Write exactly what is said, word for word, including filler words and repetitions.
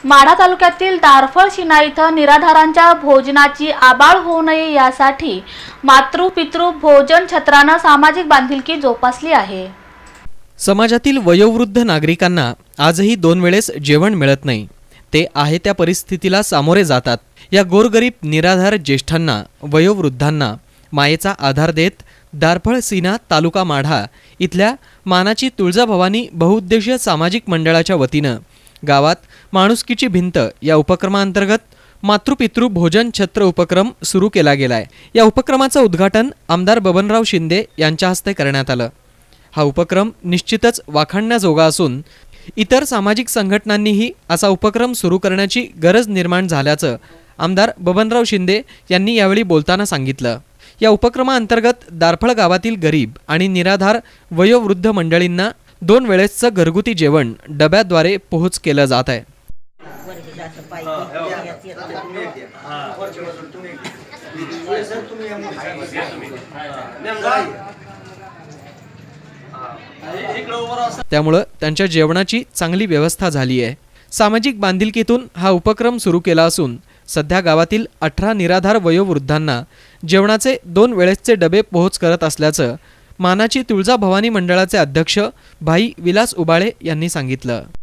माढा तालुक्यातील दारफळ शिना इथं निराधारांच्या भोजनाची आबाळ होऊ नये यासाठी मातृ पितृ भोजन छत्रानं सामाजिक बांधिलकी जोपासली आहे। समाजातील वयोवृद्ध नागरिकांना आजही दोन वेळेस जेवण मिळत नाही। ते आहे त्या परिस्थितीला सामोरे जातात। या गोरगरीब निराधार ज्येष्ठांना वयोवृद्धांना मायेचा आधार देत दारफळ शिना तालुका माढा इथल्या मानाची तुळजाभवानी बहुउद्देशीय सामाजिक मंडळाच्या वतीनं गावात माणुसकीची भिंत या उपक्रमांतर्गत मातृपितृ भोजन छत्र उपक्रम सुरू केला गेलाय। या उपक्रमाचं उद्घाटन आमदार बबनराव शिंदे यांच्या हस्ते करण्यात आलं। हा उपक्रम निश्चितच वाखाणण्याजोगा असून इतर सामाजिक संघटनांनीही असा उपक्रम सुरू करण्याची गरज निर्माण झाल्याचं आमदार बबनराव शिंदे यांनी यावेळी बोलताना सांगितलं। या उपक्रमाअंतर्गत दारफळ गावातील गरीब आणि निराधार वयोवृद्ध मंडळींना दोन वेळेसचं घरगुती जेवण डब्याद्वारे पोहोच केलं जात आहे। त्यामुळे त्यांच्या जेवणाची चांगली व्यवस्था झाली आहे। सामाजिक बांधिलकीतून हा उपक्रम सुरू केला असून सध्या गावातील अठरा निराधार वयोवृद्धांना जेवणाचे दोन वेळेसचे डबे पोहोच करत असल्याचं मानाची तुळजाभवानी मंडळाचे अध्यक्ष भाई विलास उबाळे यांनी सांगितलं।